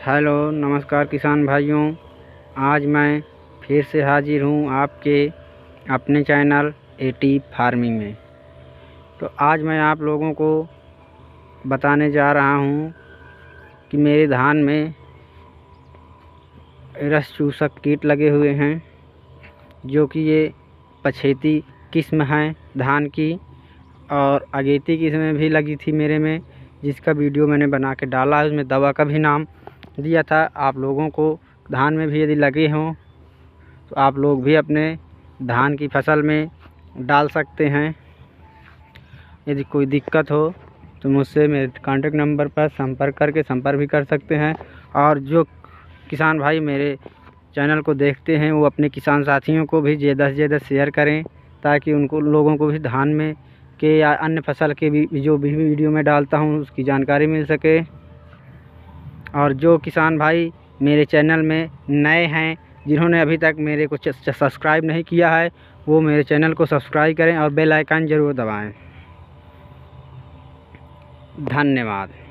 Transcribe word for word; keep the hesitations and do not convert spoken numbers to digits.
Hello नमस्कार किसान भाइयों। आज मैं फिर से हाजिर हूँ आपके अपने चैनल एटी फार्मिंग में। तो आज मैं आप लोगों को बताने जा रहा हूँ कि मेरे धान में रस चूसक कीट लगे हुए हैं, जो कि ये पछेती किस्म है धान की, और अगेती किस्म भी लगी थी मेरे में, जिसका वीडियो मैंने बना के डाला है। उसमें दवा का भी नाम दिया था। आप लोगों को धान में भी यदि लगे हों तो आप लोग भी अपने धान की फसल में डाल सकते हैं। यदि कोई दिक्कत हो तो मुझसे मेरे कॉन्टेक्ट नंबर पर संपर्क करके संपर्क भी कर सकते हैं। और जो किसान भाई मेरे चैनल को देखते हैं वो अपने किसान साथियों को भी ज़्यादा से ज़्यादा शेयर करें, ताकि उनको लोगों को भी धान में के या अन्य फसल के भी जो भी वीडियो में डालता हूँ उसकी जानकारी मिल सके। और जो किसान भाई मेरे चैनल में नए हैं, जिन्होंने अभी तक मेरे को सब्सक्राइब नहीं किया है, वो मेरे चैनल को सब्सक्राइब करें और बेल आइकन ज़रूर दबाएं। धन्यवाद।